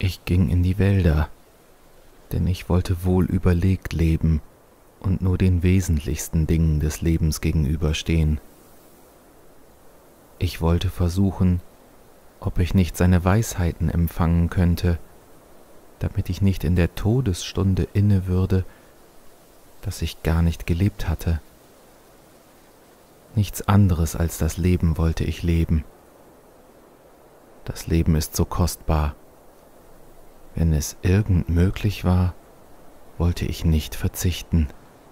Ich ging in die Wälder, denn ich wollte wohl überlegt leben und nur den wesentlichsten Dingen des Lebens gegenüberstehen. Ich wollte versuchen, ob ich nicht seine Weisheiten empfangen könnte, damit ich nicht in der Todesstunde inne würde, dass ich gar nicht gelebt hatte. Nichts anderes als das Leben wollte ich leben. Das Leben ist so kostbar. Wenn es irgend möglich war, wollte ich nicht verzichten.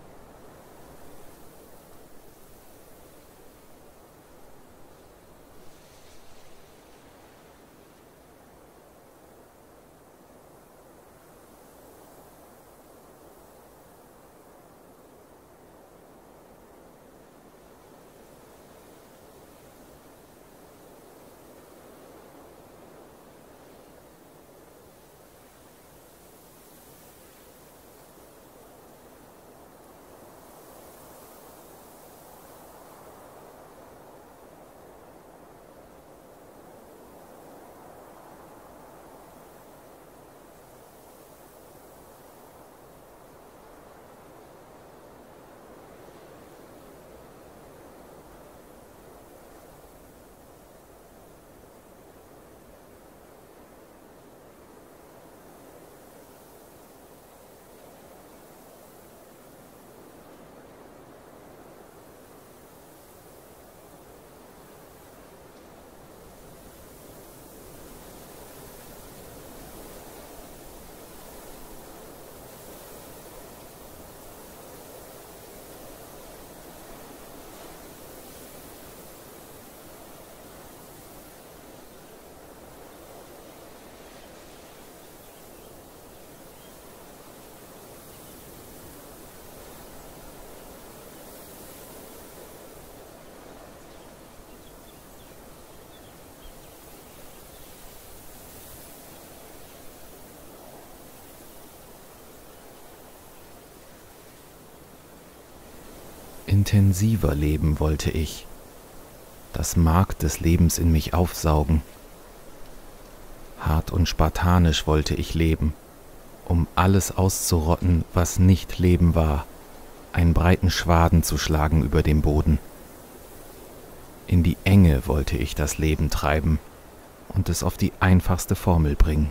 Intensiver leben wollte ich, das Mark des Lebens in mich aufsaugen. Hart und spartanisch wollte ich leben, um alles auszurotten, was nicht Leben war, einen breiten Schwaden zu schlagen über dem Boden. In die Enge wollte ich das Leben treiben und es auf die einfachste Formel bringen.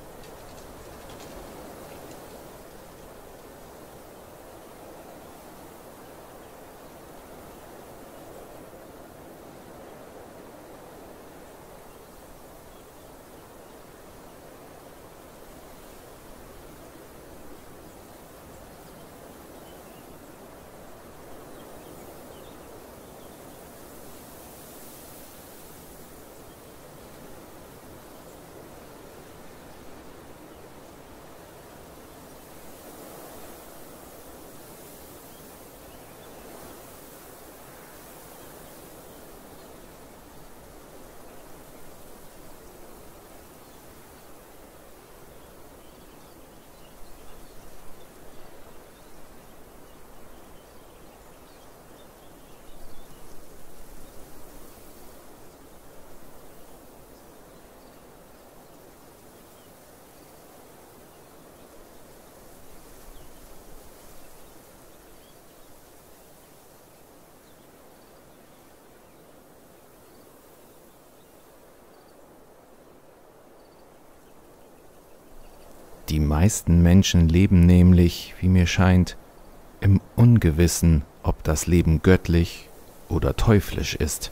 Die meisten Menschen leben nämlich, wie mir scheint, im Ungewissen, ob das Leben göttlich oder teuflisch ist.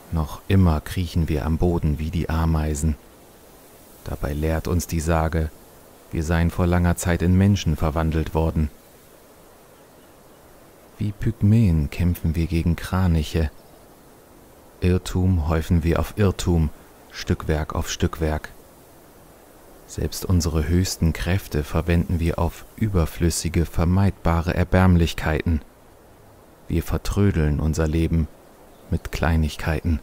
Noch immer kriechen wir am Boden wie die Ameisen. Dabei lehrt uns die Sage, wir seien vor langer Zeit in Menschen verwandelt worden. Wie Pygmäen kämpfen wir gegen Kraniche. Irrtum häufen wir auf Irrtum, Stückwerk auf Stückwerk. Selbst unsere höchsten Kräfte verwenden wir auf überflüssige, vermeidbare Erbärmlichkeiten. Wir vertrödeln unser Leben mit Kleinigkeiten.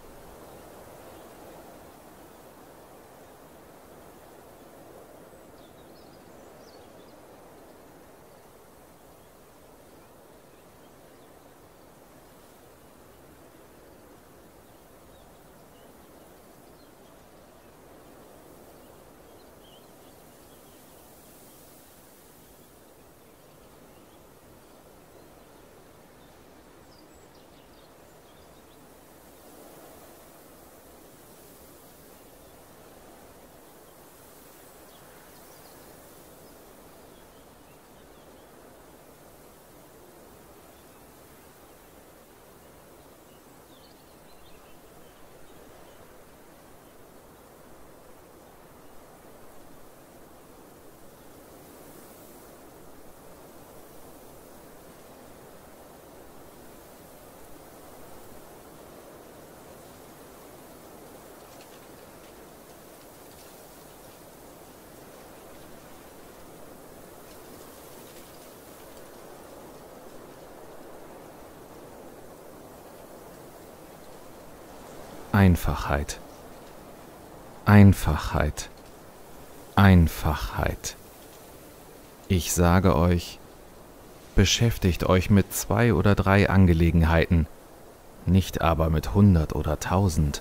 Einfachheit, Einfachheit, Einfachheit. Ich sage euch, beschäftigt euch mit 2 oder 3 Angelegenheiten, nicht aber mit 100 oder 1000.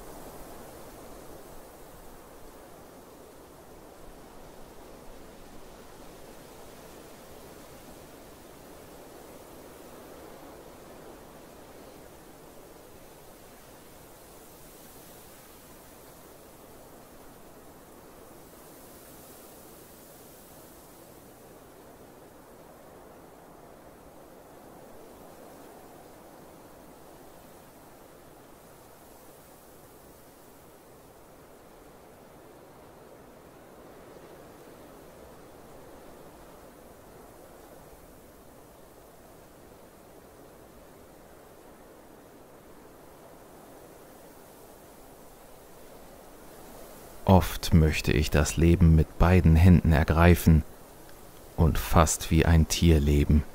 Oft möchte ich das Leben mit beiden Händen ergreifen und fast wie ein Tier leben.